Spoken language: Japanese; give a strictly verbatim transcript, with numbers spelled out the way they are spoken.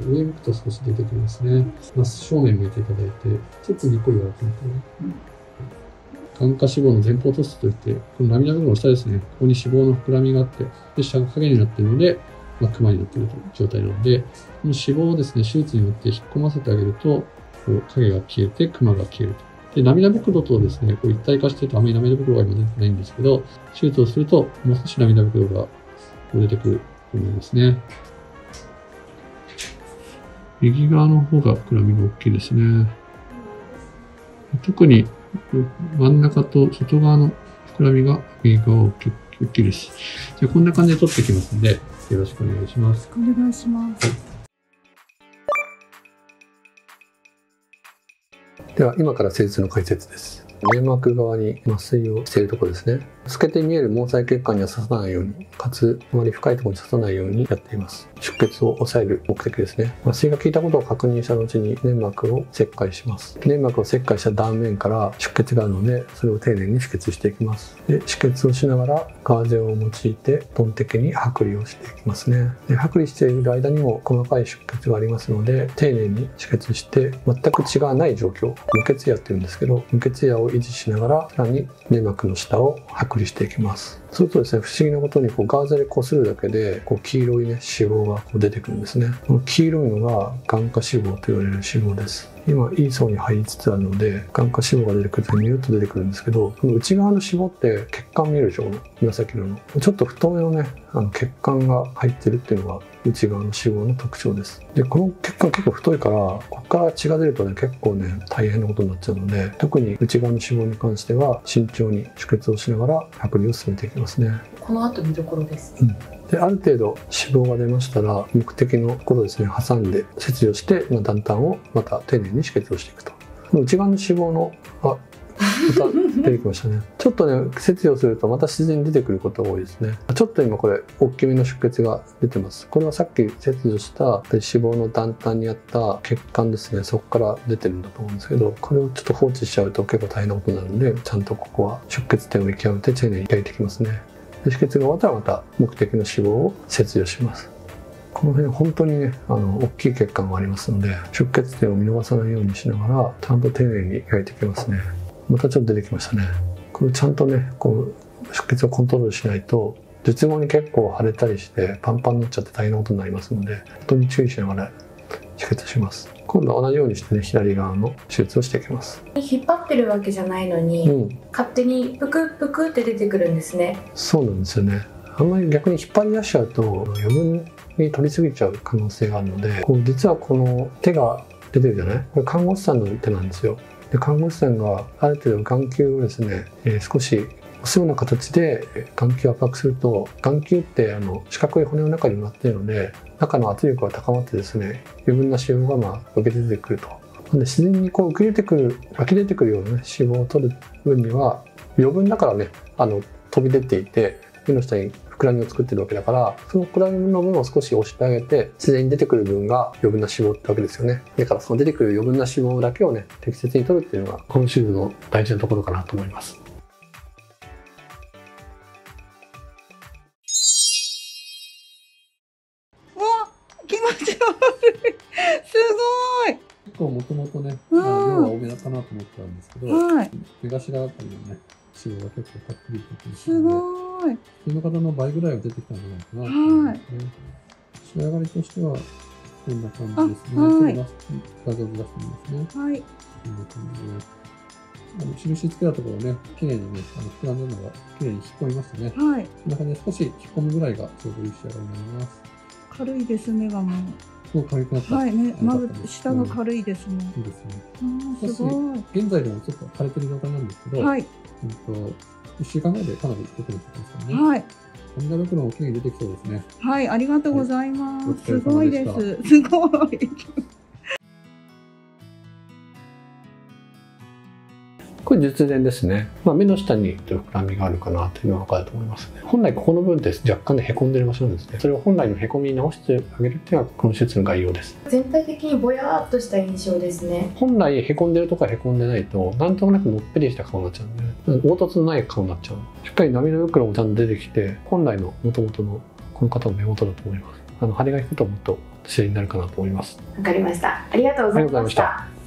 上向くと少し出てきますね。まず正面向いていただいて、ちょっとにっこり笑ってみて、眼下脂肪の前方突出といって、この涙袋の下ですね、ここに脂肪の膨らみがあって、で、下が影になっているので、まあ、クマになっている状態なので、この脂肪をですね、手術によって引っ込ませてあげると、こう影が消えて、クマが消えると。で、涙袋とですね、こう一体化しているとあまり涙袋が今出てないんですけど、手術をすると、もう少し涙袋が出てくると思いますね。右側の方が膨らみが大きいですね。特に真ん中と外側の膨らみが右側大き大きいです。じゃあこんな感じで取っていきますので、よろしくお願いします。 お願いします。 では今から施術の解説です。粘膜側に麻酔をしているところですね。透けて見える毛細血管には刺さないように、かつあまり深いところに刺さないようにやっています。出血を抑える目的ですね。麻酔が効いたことを確認した後に粘膜を切開します。粘膜を切開した断面から出血があるので、それを丁寧に止血していきます。で、止血をしながらガーゼを用いてトンテキに剥離をしていきますね。で、剥離している間にも細かい出血がありますので、丁寧に止血して全く血がない状況、無血野っていうんですけど、無血野を維持しながら、さらに粘膜の下を剥離していきます。そうするとですね、不思議なことにこうガーゼでこするだけでこう黄色いね脂肪がこう出てくるんですね。この黄色いのが眼下脂肪と言われる脂肪です。今いい層に入りつつあるので眼下脂肪が出てくるとニュルッと出てくるんですけど、この内側の脂肪って血管見えるでしょ、この紫色のちょっと太めのねあの血管が入ってるっていうのが内側の脂肪の特徴です。でこの血管結構太いから、ここから血が出るとね結構ね大変なことになっちゃうので、特に内側の脂肪に関しては慎重に出血をしながら剥離を進めていきますね。 この後見どころです。 うん、である程度脂肪が出ましたら目的のところですね挟んで切除して、まあ、断端をまた丁寧に止血をしていくと。内側の脂肪のあまた出てきましたね。ちょっとね切除するとまた自然に出てくることが多いですね。ちょっと今これ大きめの出血が出てます。これはさっき切除した脂肪の断端にあった血管ですね、そこから出てるんだと思うんですけど、これをちょっと放置しちゃうと結構大変なことになるので、ちゃんとここは出血点を見極めて丁寧に焼いていきますね。で止血が終わったらまた目的の脂肪を切除します。この辺本当にねあの大きい血管がありますので、出血点を見逃さないようにしながらちゃんと丁寧に焼いていきますね。またちょっと出てきましたね。これちゃんとねこう出血をコントロールしないと術後に結構腫れたりしてパンパンになっちゃって大変なことになりますので、本当に注意しながら止血します。今度は同じようにしてね左側の手術をしていきます。 引っ張ってるわけじゃないのに、うん、勝手にプクプクって出てくるんですね。 そうなんですよね。あんまり逆に引っ張り出しちゃうと余分に取りすぎちゃう可能性があるので、こう実はこの手が出てるじゃない、これ看護師さんの手なんですよ。で看護師さんがある程度眼球をですね、えー、少し押すような形で眼球を圧迫すると、眼球ってあの四角い骨の中に埋まっているので、中の圧力が高まってですね、余分な脂肪がまあ浮き出てくると。なので自然にこう浮き出てくる湧き出てくるような、ね、脂肪を取る分には余分だからねあの飛び出ていて目の下に膨らみを作ってるわけだから、その膨らみの分を少し押してあげて自然に出てくる分が余分な脂肪ってわけですよね。だからその出てくる余分な脂肪だけをね適切に取るっていうのがこの手術の大事なところかなと思います。 うわ、気持ち悪い。すごい。 結構もともとね、量は多めだかなと思ったんですけど、はい、目頭あたりのね脂肪が結構たっぷり出てきますので、すごい。普通の方の倍ぐらいは出てきたんじゃないかなと思いますね。仕上がりとしてはこんな感じですね。はい、ちょっと画像を出してみますね。はい。こんな感じで、あの印つけたところね、綺麗にね、あの膨らんだのが綺麗に引っ込みましたね。はい。こんな感じで少し引っ込むぐらいがちょうどいい仕上がりになります。軽いですね、がもう。すごく軽くなった。はいね、まず下が軽いですね。いいですね。ああ、すごい。現在でもちょっと腫れてる状態なんですけど、はい。うんといっしゅうかんぐらいでかなり良くなってきますからね。はい。涙袋もきれいに出てきそうですね。はい、ありがとうございます。すごいです。すごい。 これ術前ですね。まあ、目の下に膨らみがあるかなというのが分かると思いますね。本来ここの部分って若干でへこんでる場所なんですね。それを本来のへこみに直してあげるっていうのがこの手術の概要です。 全体的にぼやっとした印象ですね。 本来へこんでるとかへこんでないとなんとなくのっぺりした顔になっちゃうんで、凹凸のない顔になっちゃう。しっかり涙袋もちゃんと出てきて、本来の元々のこの方の目元だと思います。あの腫れが引くともっと支援になるかなと思います。 わかりました。ありがとうございました。